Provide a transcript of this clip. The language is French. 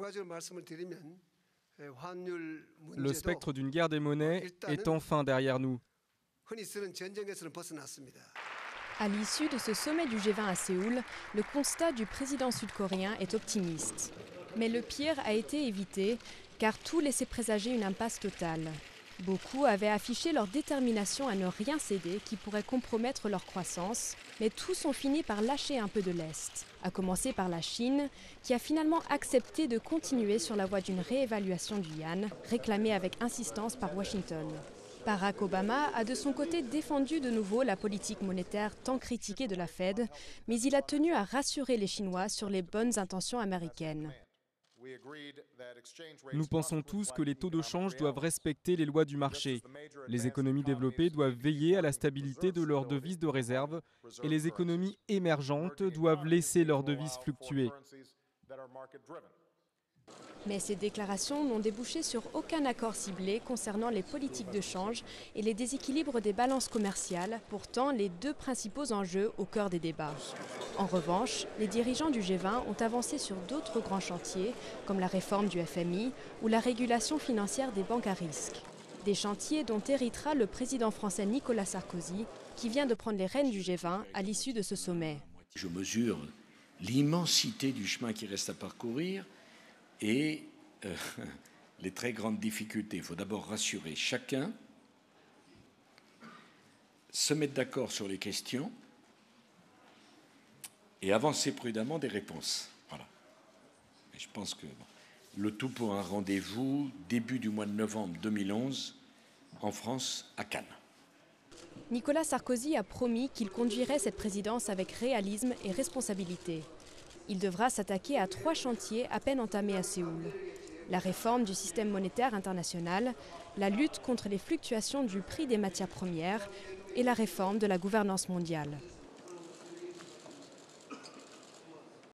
Le spectre d'une guerre des monnaies est enfin derrière nous. À l'issue de ce sommet du G20 à Séoul, le constat du président sud-coréen est optimiste. Mais le pire a été évité, car tout laissait présager une impasse totale. Beaucoup avaient affiché leur détermination à ne rien céder qui pourrait compromettre leur croissance, mais tous ont fini par lâcher un peu de lest, à commencer par la Chine, qui a finalement accepté de continuer sur la voie d'une réévaluation du yuan, réclamée avec insistance par Washington. Barack Obama a de son côté défendu de nouveau la politique monétaire tant critiquée de la Fed, mais il a tenu à rassurer les Chinois sur les bonnes intentions américaines. Nous pensons tous que les taux de change doivent respecter les lois du marché. Les économies développées doivent veiller à la stabilité de leurs devises de réserve et les économies émergentes doivent laisser leurs devises fluctuer. Mais ces déclarations n'ont débouché sur aucun accord ciblé concernant les politiques de change et les déséquilibres des balances commerciales, pourtant les deux principaux enjeux au cœur des débats. En revanche, les dirigeants du G20 ont avancé sur d'autres grands chantiers, comme la réforme du FMI ou la régulation financière des banques à risque. Des chantiers dont héritera le président français Nicolas Sarkozy, qui vient de prendre les rênes du G20 à l'issue de ce sommet. Je mesure l'immensité du chemin qui reste à parcourir et les très grandes difficultés. Il faut d'abord rassurer chacun, se mettre d'accord sur les questions et avancer prudemment des réponses. Voilà. Et je pense que le tout pour un rendez-vous début du mois de novembre 2011 en France, à Cannes. Nicolas Sarkozy a promis qu'il conduirait cette présidence avec réalisme et responsabilité. Il devra s'attaquer à 3 chantiers à peine entamés à Séoul. La réforme du système monétaire international, la lutte contre les fluctuations du prix des matières premières et la réforme de la gouvernance mondiale.